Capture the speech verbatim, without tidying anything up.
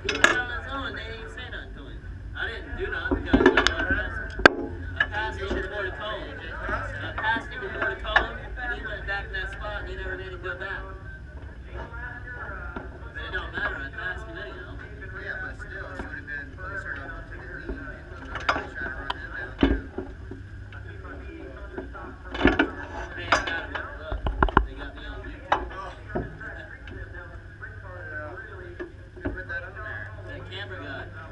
He was on his own. They didn't even say nothing to him. I didn't do nothing because I passed him. I passed him before the call. I passed him before the call, and he went back in that spot, and he never made him go back. But it don't matter. I passed him anyhow. Yeah, but still, he would have been closer to to the lead. Trying to run them down too. Hey, I got him. Look, they got me on YouTube. Who put that on there? That camera guy.